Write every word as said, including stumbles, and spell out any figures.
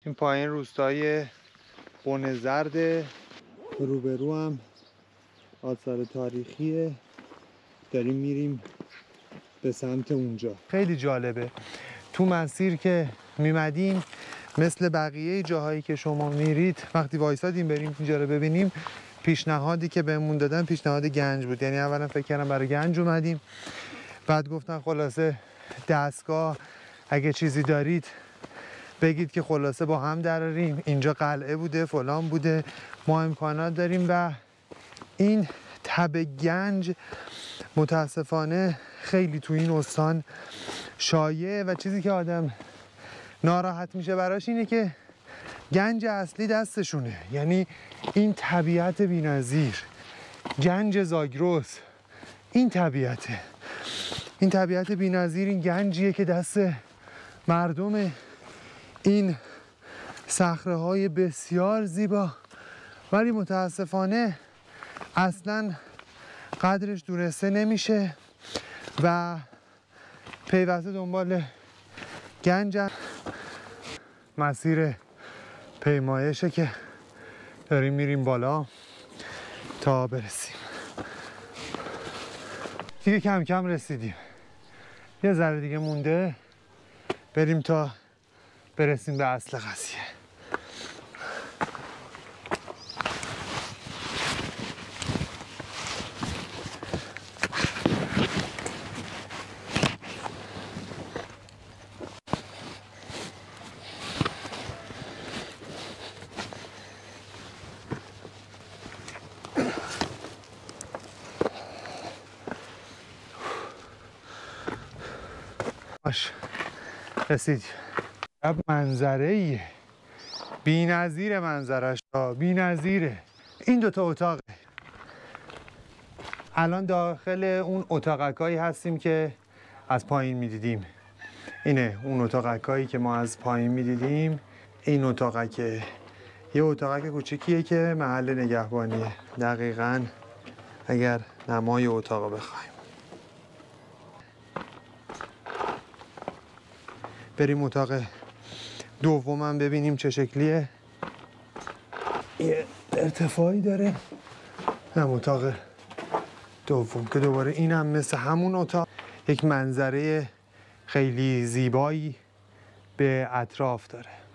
این پایین روستای بن زرد، روبرو هم آثار تاریخیه. داریم میریم به سمت اونجا. خیلی جالبه تو مسیر که میمدیم، مثل بقیه جاهایی که شما میرید وقتی وایسادیم بریم اینجا رو ببینیم، پیشنهادی که بهمون دادن پیشنهاد گنج بود. یعنی اولا فکر کردم برای گنج اومدیم، بعد گفتن خلاصه دستگاه اگه چیزی دارید بگید که خلاصه با هم دراریم. اینجا قلعه بوده، فلان بوده، ما امکانات داریم. و این تب گنج متاسفانه خیلی تو این استان شایعه و چیزی که آدم ناراحت میشه براش اینه که گنج اصلی دستشونه. یعنی این طبیعت بی‌نظیر، گنج زاگرس، این طبیعته، این طبیعت بی‌نظیر، این گنجیه که دست مردم. این صخره‌های بسیار زیبا، ولی متاسفانه اصلا قدرش دونسته نمیشه و پیوسته دنبال گنج. مسیر پیمایشه که داریم میریم بالا تا برسیم. دیگه کم کم رسیدیم، یه ذره دیگه مونده بریم تا برسیم به اصل قضیه. رسید. منظره ایه بی نظیر، منظرش بی نظیره. این دوتا اتاقه. الان داخل اون اتاقکایی هستیم که از پایین میدیدیم. اینه اون اتاقکایی که ما از پایین میدیدیم. این اتاقکه یه اتاقک کوچیکیه که محل نگهبانیه. دقیقاً اگر نمای اتاق بخوایم بریم اتاق دومم ببینیم چه شکلیه. یه ارتفاعی داره هم اتاق دوم که دوباره اینم مثل همون اتاق یک منظره خیلی زیبایی به اطراف داره.